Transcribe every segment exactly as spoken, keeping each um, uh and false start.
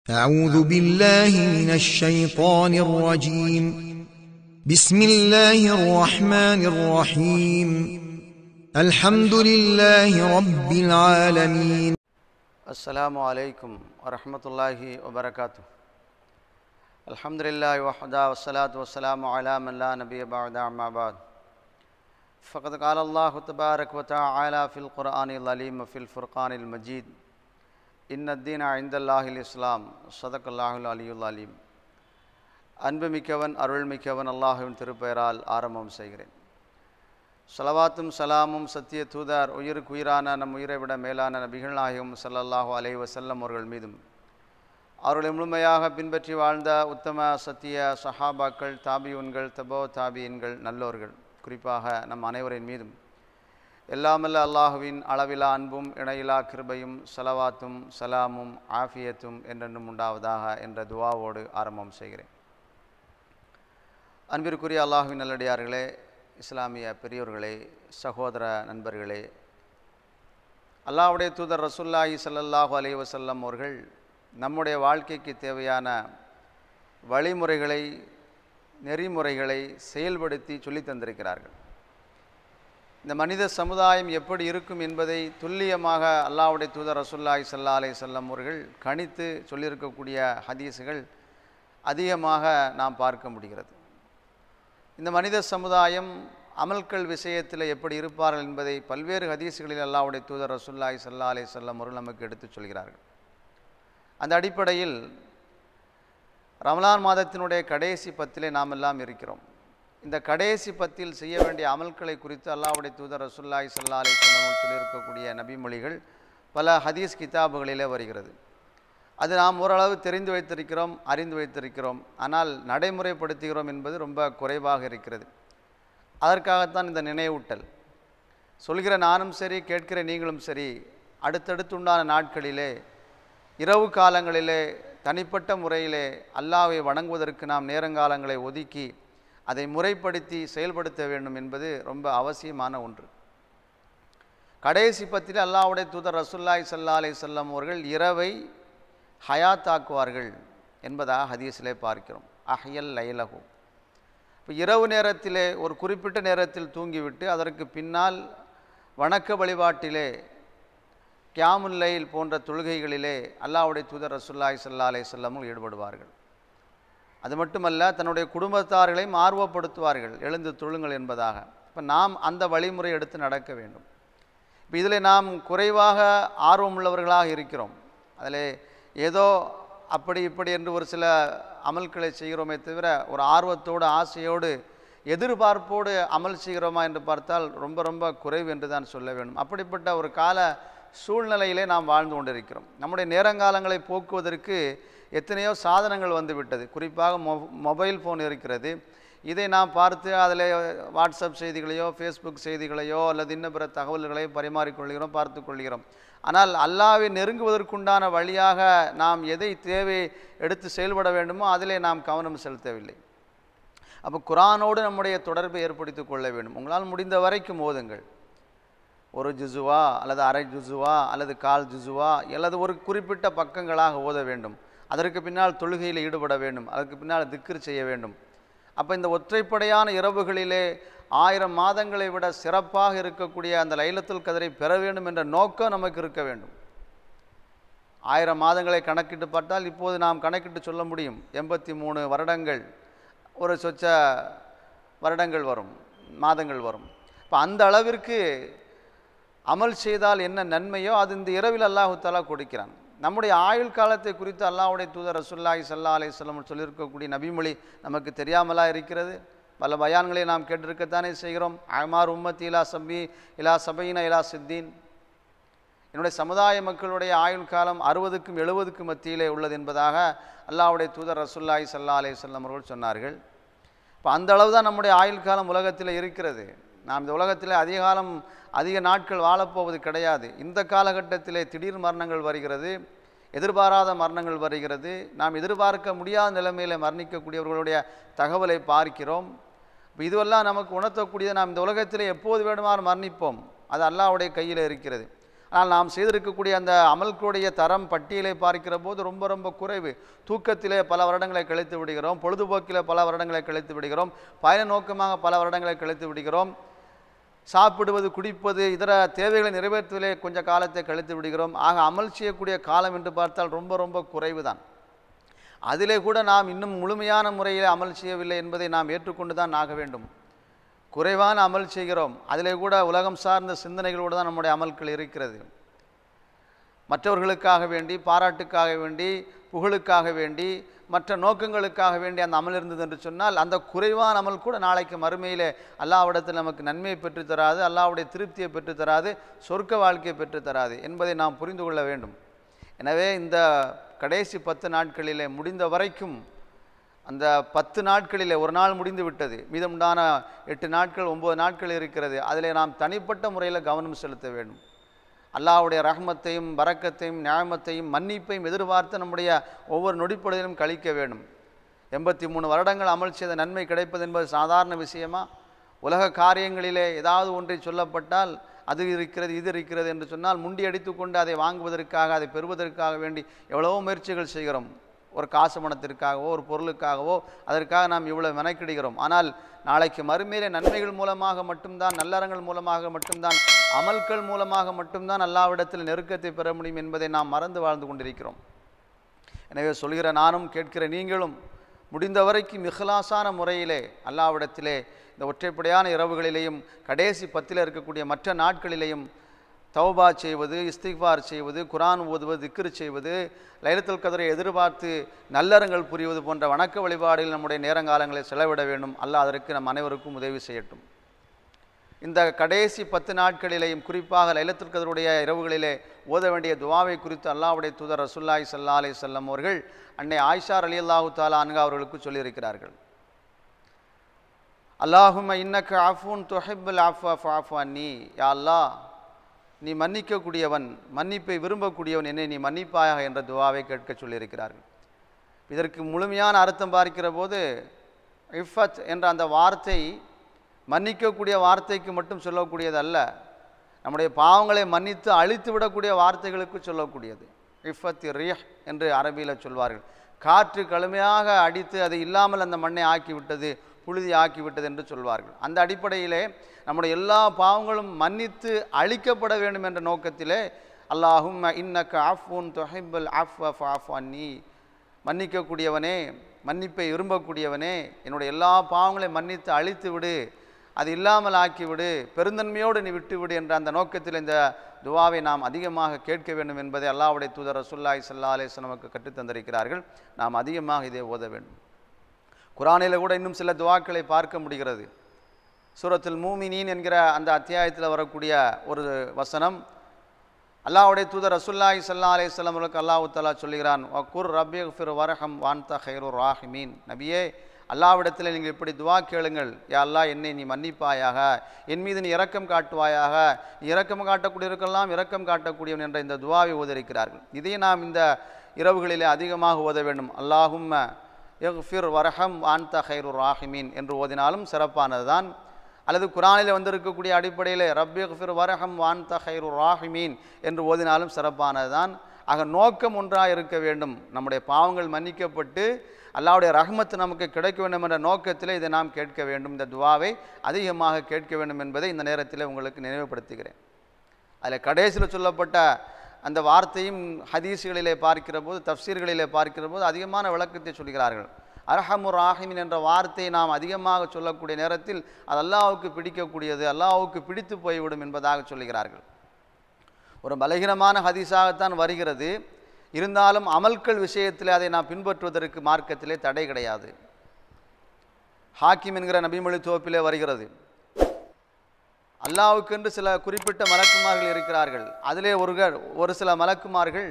أعوذ بالله من الشيطان الرجيم بسم الله الرحمن الرحيم الحمد لله رب العالمين السلام عليكم ورحمة الله وبركاته الحمد لله وحده والصلاة والسلام على من لا نبي بعد أما بعد فقد قال الله تبارك وتعالى في القرآن العظيم وفي الفرقان المجيد إن الدين عند الله الإسلام صدق الله العلي العليم அன்புமிக்கவன் அருள்மிக்கவன் அல்லாஹ்வின் திருப்பெயரால் ஆரம்பம் செய்கிறேன். ஸலவாத்தும் சலாமும் சத்திய தூதர் உயிருக்கு உயிரான நம் உயிரை விட மேலான நபிகள் நாயகம் ஸல்லல்லாஹு அலைஹி வஸல்லம் அவர்கள் மீதும் அவர்களை முழுமையாக பின்பற்றி வாழ்ந்த உத்தம சத்திய சஹாபாக்கள், தாபியூன்கள், தபோ தாபியின்கள், நல்லோர்கள், குறிப்பாக நம் அனைவரின் மீதும் எல்லாமல்ல அல்லாஹுவின் அளவிலா அன்பும் இணையிலா கிருபையும் ஸலவாத்தும் சலாமும் ஆஃபியத்தும் என்றென்றும் உண்டாவதாக என்ற துவாவோடு ஆரம்பம் செய்கிறேன். அன்பிற்குரிய அல்லாஹுவின் நல்லடியார்களே, இஸ்லாமிய பெரியோர்களே, சகோதர நண்பர்களே, அல்லாஹ்வுடைய தூதர் ரசூலுல்லாஹி ஸல்லல்லாஹு அலைஹி வஸல்லம் அவர்கள் நம்முடைய வாழ்க்கைக்கு தேவையான வழிமுறைகளை, நெறிமுறைகளை செயல்படுத்தி சொல்லி தந்திருக்கிறார்கள். இந்த மனித சமுதாயம் எப்படி இருக்கும் என்பதை துல்லியமாக அல்லாஹ்வுடைய தூதர் ரசூலுல்லாஹி ஸல்லல்லாஹு அலைஹி வஸல்லம் அவர்கள் கணித்து சொல்லியிருக்கக்கூடிய ஹதீஸுகள் அதிகமாக நாம் பார்க்க முடிகிறது. இந்த மனித சமுதாயம் அமல்கள் விஷயத்தில் எப்படி இருப்பார்கள் என்பதை பல்வேறு ஹதீஸுகளில் அல்லாஹ்வுடைய தூதர் ரசூலுல்லாஹி ஸல்லல்லாஹு அலைஹி வஸல்லம் அவர்கள் நமக்கு எடுத்துச் சொல்கிறார்கள். அந்த அடிப்படையில் ரமலான் மாதத்தினுடைய கடைசி பத்திலே நாம் எல்லாம் இருக்கிறோம். இந்த கடைசி பத்தில் செய்ய வேண்டிய அமல்களை குறித்து அல்லாஹ்வுடைய தூதர் ரசூலுல்லாஹி ஸல்லல்லாஹு அலைஹி வஸல்லம் அவர்கள் சொல்லியிருக்கக்கூடிய நபிமொழிகள் பல ஹதீஸ் கிதாபுகளிலே வருகிறது. அது நாம் ஓரளவு தெரிந்து வைத்திருக்கிறோம், அறிந்து வைத்திருக்கிறோம். ஆனால் நடைமுறைப்படுத்துகிறோம் என்பது ரொம்ப குறைவாக இருக்கிறது. அதற்காகத்தான் இந்த நினைவூட்டல். சொல்கிற நானும் சரி, கேட்கிற நீங்களும் சரி, அடுத்தடுத்துண்டான நாட்களிலே, இரவு காலங்களிலே, தனிப்பட்ட முறையிலே அல்லாஹ்வை வணங்குவதற்கு நாம் நேரங்காலங்களை ஒதுக்கி அதை முறைப்படுத்தி செயல்படுத்த வேண்டும் என்பது ரொம்ப அவசியமான ஒன்று. கடைசி பத்தில் அல்லாஹ்வுடைய தூதர் ரசூலுல்லாஹி ஸல்லல்லாஹு அலைஹி வஸல்லம் அவர்கள் இரவை ஹயாத்தாக்குவார்கள் என்பதாக ஹதீஸிலே பார்க்கிறோம். அஹ்யல் லைலஹு. இப்போ இரவு நேரத்திலே ஒரு குறிப்பிட்ட நேரத்தில் தூங்கிவிட்டு அதற்கு பின்னால் வணக்க வழிபாட்டிலே, கியாமுல் லைல் போன்ற தொழுகைகளிலே அல்லாஹ்வுடைய தூதர் ரசூலுல்லாஹி ஸல்லல்லாஹு அலைஹி வஸல்லம் ஈடுபடுவார்கள். அது மட்டுமல்ல, தன்னுடைய குடும்பத்தார்களையும் ஆர்வப்படுத்துவார்கள், எழுந்து தொழுங்கள் என்பதாக. இப்போ நாம் அந்த வழிமுறை எடுத்து நடக்க வேண்டும். இப்போ இதில் நாம் குறைவாக ஆர்வமுள்ளவர்களாக இருக்கிறோம். அதில் ஏதோ அப்படி இப்படி என்று ஒரு சில அமல்களை செய்கிறோமே தவிர ஒரு ஆர்வத்தோடு, ஆசையோடு, எதிர்பார்ப்போடு அமல் செய்கிறோமா என்று பார்த்தால் ரொம்ப ரொம்ப குறைவு என்று தான் சொல்ல வேண்டும். அப்படிப்பட்ட ஒரு கால சூழ்நிலையிலே நாம் வாழ்ந்து கொண்டிருக்கிறோம். நம்முடைய நேரங்காலங்களை போக்குவதற்கு எத்தனையோ சாதனங்கள் வந்து விட்டது. குறிப்பாக மொ மொபைல் ஃபோன் இருக்கிறது. இதை நாம் பார்த்து அதில் வாட்ஸ்அப் செய்திகளையோ, ஃபேஸ்புக் செய்திகளையோ அல்லது இன்னும் பிற தகவல்களையோ பரிமாறிக்கொள்கிறோம், பார்த்து கொள்கிறோம். ஆனால் அல்லாஹ்வை நெருங்குவதற்குண்டான வழியாக நாம் எதை தேவை எடுத்து செயல்பட வேண்டுமோ அதிலே நாம் கவனம் செலுத்தவில்லை. அப்போ குர்ஆனோடு நம்முடைய தொடர்பை ஏற்படுத்தி கொள்ள வேண்டும். உங்களால் முடிந்த வரைக்கும் ஓதுங்கள். ஒரு ஜுசுவா அல்லது அரை ஜுசுவா அல்லது கால் ஜுசுவா அல்லது ஒரு குறிப்பிட்ட பக்கங்களாக ஓத வேண்டும். அதற்கு பின்னால் தொழுகையில் ஈடுபட வேண்டும். அதற்கு பின்னால் திக்ர் செய்ய வேண்டும். அப்போ இந்த ஒற்றைப்படையான இரவுகளிலே ஆயிரம் மாதங்களை விட சிறப்பாக இருக்கக்கூடிய அந்த லைலத்துல் கத்ரை பெற வேண்டும் என்ற நோக்கம் நமக்கு இருக்க வேண்டும். ஆயிரம் மாதங்களை கணக்கிட்டு பார்த்தால் இப்போது நாம் கணக்கிட்டு சொல்ல முடியும். எண்பத்தி மூணு வருடங்கள், ஒரு சொச்ச வருடங்கள் வரும், மாதங்கள் வரும். இப்போ அந்த அளவிற்கு அமல் செய்தால் என்ன நன்மையோ அது இந்த இரவில் அல்லாஹு தஆலா கொடுக்கிறான். நம்முடைய ஆயுள் காலத்தை குறித்து அல்லாஹ்வுடைய தூதர் ரசூலுல்லாஹி ஸல்லல்லாஹு அலைஹி வஸல்லம் சொல்லியிருக்கக்கூடிய நபிமொழி நமக்கு தெரியாமலா இருக்கிறது? பல பயான்களை நாம் கேட்டிருக்கத்தானே செய்கிறோம். அமார் உம்மத்தி இலா சபி இலா சபையின இலா சித்தீன். என்னுடைய சமுதாய மக்களுடைய ஆயுள் காலம் அறுபதுக்கும் எழுபதுக்கும் மத்தியிலே உள்ளது என்பதாக அல்லாஹ்வுடைய தூதர் ரசூலுல்லாஹி ஸல்லல்லாஹு அலைஹி வஸல்லம் அவர்கள் சொன்னார்கள். இப்போ அந்த அளவு தான் நம்முடைய ஆயுள் காலம் உலகத்தில் இருக்கிறது. நாம் இந்த உலகத்தில் அதிக காலம், அதிக நாட்கள் வாழப்போவது கிடையாது. இந்த காலகட்டத்திலே திடீர் மரணங்கள் வருகிறது, எதிர்பாராத மரணங்கள் வருகிறது. நாம் எதிர்பார்க்க முடியாத நிலைமையில் மரணிக்கக்கூடியவர்களுடைய தகவலை பார்க்கிறோம். இதுவெல்லாம் நமக்கு உணர்த்தக்கூடியது. நாம் இந்த உலகத்தில் எப்போது வேண்டுமாறு மரணிப்போம், அது அல்லாஹ்வுடைய கையில் இருக்கிறது. ஆனால் நாம் செய்திருக்கக்கூடிய அந்த அமல்களுடைய தரம் பட்டியலை பார்க்கிற போது ரொம்ப ரொம்ப குறைவு. தூக்கத்திலே பல வருடங்களை கழித்து விடுகிறோம், பொழுதுபோக்கிலே பல வருடங்களை கழித்து விடுகிறோம், பயண நோக்கமாக பல வருடங்களை கழித்து விடுகிறோம், சாப்பிடுவது குடிப்பது இதர தேவைகளை நிறைவேற்றுவதிலே கொஞ்சம் காலத்தை கழித்து விடுகிறோம். ஆக அமல் செய்யக்கூடிய காலம் என்று பார்த்தால் ரொம்ப ரொம்ப குறைவு தான். அதிலே கூட நாம் இன்னும் முழுமையான முறையில் அமல் செய்யவில்லை என்பதை நாம் ஏற்றுக்கொண்டு தான் ஆக வேண்டும். குறைவான அமல் செய்கிறோம், அதிலே கூட உலகம் சார்ந்த சிந்தனைகளோடு தான் நம்முடைய அமல்கள் இருக்கிறது. மற்றவர்களுக்காக வேண்டி, பாராட்டுக்காக வேண்டி, புகழுக்காக வேண்டி, மற்ற நோக்கங்களுக்காக வேண்டி அந்த அமல் இருந்தது என்று சொன்னால் அந்த குறைவான அமல் கூட நாளைக்கு மறுமையிலே அல்லாஹ்விடத்தில் நமக்கு நன்மையை பெற்றுத்தராது, அல்லாஹ்வுடைய திருப்தியை பெற்றுத்தராது, சொர்க்க வாழ்க்கையை பெற்றுத்தராது என்பதை நாம் புரிந்து கொள்ள வேண்டும். எனவே இந்த கடைசி பத்து நாட்களிலே முடிந்த வரைக்கும் அந்த பத்து நாட்களிலே ஒரு நாள் முடிந்து விட்டது, மீதமுண்டான எட்டு நாட்கள் ஒம்பது நாட்கள் இருக்கிறது. அதிலே நாம் தனிப்பட்ட முறையில் கவனம் செலுத்த வேண்டும். அல்லாஹ்வுடைய ரஹ்மத்தையும் பரக்கத்தையும் நியாமத்தையும் மன்னிப்பையும் எதிர்பார்த்து நம்முடைய ஒவ்வொரு நொடிப்பொழுதிலும் கழிக்க வேண்டும். எண்பத்தி மூணு வருடங்கள் அமல் செய்த நன்மை கிடைப்பது என்பது சாதாரண விஷயமா? உலக காரியங்களிலே ஏதாவது ஒன்றை சொல்லப்பட்டால் அது இருக்கிறது இது இருக்கிறது என்று சொன்னால் முண்டி அடித்து கொண்டு அதை வாங்குவதற்காக அதை பெறுவதற்காக வேண்டி எவ்வளவோ முயற்சிகள் செய்கிறோம். ஒரு காசு பணத்திற்காகவோ ஒரு பொருளுக்காகவோ அதற்காக நாம் இவ்வளவு மெனக்கிடுகிறோம். ஆனால் நாளைக்கு மறுமையிலே நன்மைகள் மூலமாக மட்டும்தான், நல்லறங்கள் மூலமாக மட்டும்தான், அமல்கள் மூலமாக மட்டும்தான் அல்லாஹ்விடத்தில் நெருக்கத்தை பெற முடியும் என்பதை நாம் மறந்து வாழ்ந்து கொண்டிருக்கிறோம். எனவே சொல்கிற நானும் கேட்கிற நீங்களும் முடிந்த வரைக்கும் இஹ்லாஸான முறையிலே அல்லாஹ்விடத்திலே இந்த ஒற்றைப்படையான இரவுகளிலேயும் கடைசி பத்தில் இருக்கக்கூடிய மற்ற நாட்களிலேயும் தௌபா செய்வது, இஸ்திக்பார் செய்வது, குர்ஆன் ஓதுவது, திக்ர் செய்வது, லைலத்துல் கத்ரை எதிர்பார்த்து நல்லறங்கள் புரிவது போன்ற வணக்க வழிபாடுகள் நம்முடைய நேரங்காலங்களை செலவிட வேண்டும். அல்லாஹ் அதற்கு நம் அனைவருக்கும் உதவி செய்யட்டும். இந்த கடைசி பத்து நாட்களிலேயும் குறிப்பாக லைலத்துல் கத்ருடைய இரவுகளிலே ஓத வேண்டிய துஆவை குறித்து அல்லாஹ்வுடைய தூதர் ரசூலுல்லாஹி ஸல்லல்லாஹு அலைஹி வஸல்லம் அவர்கள் அன்னை ஆயிஷா ரலியல்லாஹு தஆலா அன்ஹா அவர்களுக்கு சொல்லியிருக்கிறார்கள். அல்லாஹும்ம இன்னக அஃபூன் துஹிப்புல் அஃவ ஃபஅஃபு அன்னி. யா அல்லாஹ், நீ மன்னிக்கக்கூடியவன், மன்னிப்பை விரும்பக்கூடியவன், என்னை நீ மன்னிப்பாயாக என்ற துஆவை கேட்க சொல்லியிருக்கிறார்கள். இதற்கு முழுமையான அர்த்தம் பார்க்கிற போது இஃபத் என்ற அந்த வார்த்தை மன்னிக்கக்கூடிய வார்த்தைக்கு மட்டும் சொல்லக்கூடியது அல்ல, நம்முடைய பாவங்களை மன்னித்து அழித்து விடக்கூடிய வார்த்தைகளுக்கு சொல்லக்கூடியது. இஃபத் ரிஹ் என்று அரபியில் சொல்வார்கள். காற்று கடுமையாக அடித்து அதை இல்லாமல் அந்த மண்ணை ஆக்கிவிட்டது, புழுதி ஆக்கிவிட்டது என்று சொல்வார்கள். அந்த அடிப்படையிலே நம்முடைய எல்லா பாவங்களும் மன்னித்து அழிக்கப்பட வேண்டும் என்ற நோக்கத்திலே அல்லாஹும்ம இன்னக அஃபூன் துஹிப்புல் அஃவ ஃபஅஃபு அன்னி, மன்னிக்கக்கூடியவனே, மன்னிப்பை விரும்பக்கூடியவனே, என்னுடைய எல்லா பாவங்களையும் மன்னித்து அழித்து விடு, அது இல்லாமல் ஆக்கிவிடு, பெருந்தன்மையோடு நீ விட்டுவிடு என்ற அந்த நோக்கத்தில் இந்த துஆவை நாம் அதிகமாக கேட்க வேண்டும் என்பதை அல்லாஹ்வுடைய தூதர் ரசூலுல்லாஹி ஸல்லல்லாஹு அலைஹி வஸல்லம் நமக்கு கற்றுத் தந்திருக்கிறார்கள். நாம் அதிகமாக இதை ஓத வேண்டும். குர்ஆனில் கூட இன்னும் சில துஆக்களை பார்க்க முடிகிறது. சூரத்துல் மூமினீன் என்கிற அந்த அத்தியாயத்தில் வரக்கூடிய ஒரு வசனம், அல்லாஹ்வுடைய தூதர் ரசூலுல்லாஹி ஸல்லல்லாஹு அலைஹி வஸல்லம் அவர்களுக்கு அல்லாஹ் தஆலா சொல்கிறான், வகுர் ரப்பிக்ஃபிர் வர்ஹம் வஅன்த கைருர் ராஹிமீன். நபியே, அல்லாஹ்விடத்தில் நீங்கள் இப்படி துஆ கேளுங்கள், யா அல்லாஹ், என்னை நீ மன்னிப்பாயாக, என் மீது நீ இரக்கம் காட்டுவாயாக, நீ இரக்கம் காட்டக்கூடியவருக்கெல்லாம் இரக்கம் காட்டக்கூடியவன் என்ற இந்த துஆவை ஓதிருக்கிறார்கள். இதை நாம் இந்த இரவுகளிலே அதிகமாக ஓத வேண்டும். அல்லாஹும்ம யக்ஃபிர் வர்ஹம் வஅன்த கைருர் ராஹிமீன் என்று ஓதினாலும் சிறப்பானது தான். அல்லது குர்ஆனில் வந்திருக்கக்கூடிய அடிப்படையில் ரப்பிக்ஃபிர் வர்ஹம் வஅன்த கைருர் ராஹிமீன் என்று ஓதினாலும் சிறப்பானது தான். ஆக நோக்கம் ஒன்றாக இருக்க வேண்டும். நம்முடைய பாவங்கள் மன்னிக்கப்பட்டு அல்லாஹ்வுடைய ரஹ்மத் நமக்கு கிடைக்க வேண்டும் என்ற நோக்கத்தில் இதை நாம் கேட்க வேண்டும். இந்த துஆவை அதிகமாக கேட்க வேண்டும் என்பதை இந்த நேரத்தில் உங்களுக்கு நினைவுபடுத்துகிறேன். அதில் கடைசியில் சொல்லப்பட்ட அந்த வார்த்தையும் ஹதீஸ்களிலே பார்க்கிற போது, தஃப்சீர்களிலே பார்க்கிற போது அதிகமான விளக்கத்தை சொல்கிறார்கள். அர்ஹமுர் ராஹிமீன் என்ற வார்த்தையை நாம் அதிகமாக சொல்லக்கூடிய நேரத்தில் அது அல்லாஹ்வுக்கு பிடிக்கக்கூடியது, அல்லாஹ்வுக்கு பிடித்து போய்விடும் என்பதாக சொல்கிறார்கள். ஒரு பலகீனமான ஹதீஸாகத்தான் வருகிறது, இருந்தாலும் அமல்கள் விஷயத்தில் அதை நாம் பின்பற்றுவதற்கு மார்க்கத்திலே தடை கிடையாது. ஹாக்கிம் என்கிற நபிமொழி தொகுப்பிலே வருகிறது, அல்லாஹ்வுக்கென்று சில குறிப்பிட்ட மலக்குமார்கள் இருக்கிறார்கள். அதிலே ஒரு ஒரு சில மலக்குமார்கள்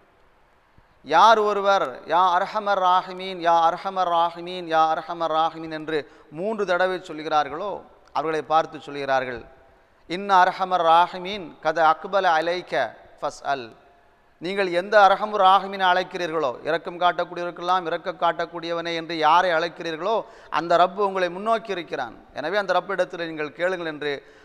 யார் ஒருவர் யா அர்ஹமர் ராஹிமீன், யா அர்ஹமர் ராஹிமீன், யா அர்ஹமர் ராஹிமீன் என்று மூன்று தடவை சொல்கிறார்களோ அவர்களை பார்த்து சொல்கிறார்கள், இன்ன அர்ஹமர் ராஹிமீன் கத அக்பல அலைக்க ஃபஸ்அல். நீங்கள் எந்த அர்ஹமு ராஹிமீனை அழைக்கிறீர்களோ, இரக்கம் காட்டக்கூடியவருக்கெல்லாம் இரக்கம் காட்டக்கூடியவனே என்று யாரை அழைக்கிறீர்களோ அந்த ரப்பு உங்களை முன்னோக்கி இருக்கிறான். எனவே அந்த ரப்பு இடத்தில் நீங்கள் கேளுங்கள் என்று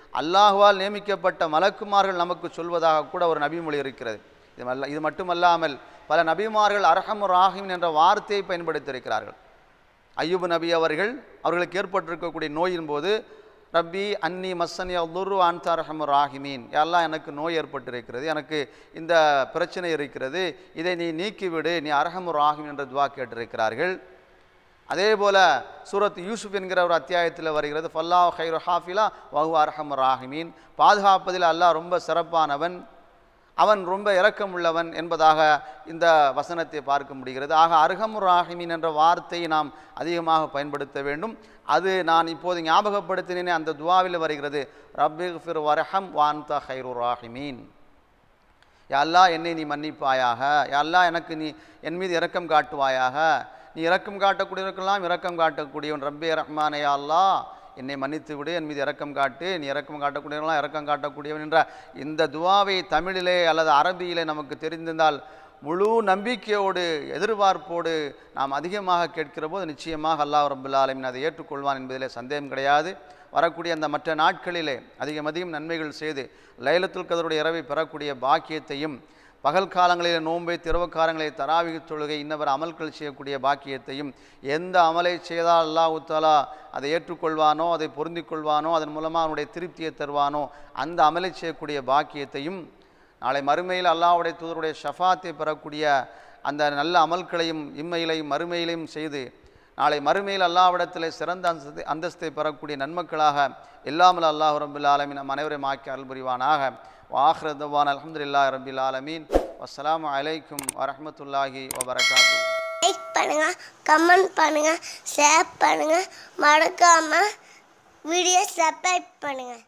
அல்லாஹ்வால் நியமிக்கப்பட்ட மலக்குமார்கள் நமக்கு சொல்வதாக கூட ஒரு நபிமொழி இருக்கிறது. இது அல்ல இது மட்டுமல்லாமல் பல நபிமார்கள் அர்ஹமுர் ராஹிமீன் என்ற வார்த்தையை பயன்படுத்தியிருக்கிறார்கள். அய்யூப் நபி அவர்கள் அவர்களுக்கு ஏற்பட்டிருக்கக்கூடிய நோயின் போது ரப்பி அன்னி மஸ்ஸனி அல்துர்ரு வ அன்த அர்ஹமுர் ராஹிமீன், யல்லாஹ் எனக்கு நோய் ஏற்பட்டிருக்கிறது, எனக்கு இந்த பிரச்சனை இருக்கிறது, இதை நீ நீக்கிவிடு, நீ அர்ஹமுர் ராஹிமீன் என்ற துவா கேட்டிருக்கிறார்கள். அதே போல் சூரத் யூசுப் என்கிற ஒரு அத்தியாயத்தில் வருகிறது, ஃபல்லாஹ் ஹைரு ஹாஃபிலா வஹுவ அர்ஹமுர் ராஹிமீன், பாதுகாப்பதில் அல்லாஹ் ரொம்ப சிறப்பானவன், அவன் ரொம்ப இரக்கமுள்ளவன் என்பதாக இந்த வசனத்தை பார்க்க முடிகிறது. ஆக அர்ஹமுர் ராஹிமீன் என்ற வார்த்தையை நாம் அதிகமாக பயன்படுத்த வேண்டும். அது நான் இப்போது ஞாபகப்படுத்தினேனே அந்த துவாவில் வருகிறது, ரப்பிக்ஃபிர் வர்ஹம் வ அன்த ஹைருர் ராஹிமீன். யா அல்லாஹ் என்னை நீ மன்னிப்பாயாக, யா அல்லாஹ் எனக்கு நீ என் மீது இரக்கம் காட்டுவாயாக, நீ இரக்கம் காட்டக்கூடியவர்களெல்லாம் இரக்கம் காட்டக்கூடியவன், ரப்பே ரஹ்மானே யா அல்லாஹ் என்னை மன்னித்து விடு, என் மீது இரக்கம் காட்டு, நீ இரக்கம் காட்டக்கூடியவர்களாம் இரக்கம் காட்டக்கூடியவன் என்ற இந்த துவாவை தமிழிலே அல்லது அரபியிலே நமக்கு தெரிந்திருந்தால் முழு நம்பிக்கையோடு எதிர்பார்ப்போடு நாம் அதிகமாக கேட்கிற போது நிச்சயமாக அல்லாஹ் ரப்பல் ஆலமீன் அதை ஏற்றுக்கொள்வான் என்பதிலே சந்தேகம் கிடையாது. வரக்கூடிய அந்த மற்ற நாட்களிலே அதிகம் அதிகம் நன்மைகள் செய்து லைலத்துல் கத்ருடைய இரவை பெறக்கூடிய பாக்கியத்தையும், பகல் காலங்களில் நோன்பை, திரவு காலங்களில் தராவிஹ் தொழுகை, இன்னவர் அமல்கள் செய்யக்கூடிய பாக்கியத்தையும், எந்த அமலை செய்தால் அல்லாஹ் தஆலா அதை ஏற்றுக்கொள்வானோ, அதை பொருந்திக் கொள்வானோ, அதன் மூலமாக அவனுடைய திருப்தியை தருவானோ அந்த அமலை செய்யக்கூடிய பாக்கியத்தையும், நாளை மறுமையில் அல்லாஹ்வுடைய தூதருடைய ஷஃபாத்தை பெறக்கூடிய அந்த நல்ல அமல்களையும் இம்மையிலையும் மறுமையிலையும் செய்து நாளை மறுமையில் அல்லாஹ்விடத்தில் சிறந்த அந்தஸ்தை அந்தஸ்தை பெறக்கூடிய நன்மக்களாக எல்லாமல் அல்லாஹ் ரப்பல் ஆலமீன் நம் அனைவரையும் ஆக்கி அருள் புரிவானாக. வாஹிரு தவானா அல்ஹம்துலில்லாஹி ரப்பில் ஆலமீன். வஸ்ஸலாமு அலைக்கும் வரஹ்மத்துல்லாஹி வபரகாத்துஹு. லைக் பண்ணுங்க, கமெண்ட் பண்ணுங்க, ஷேர் பண்ணுங்க, மறக்காம வீடியோ சப்ஸ்கிரைப் பண்ணுங்க.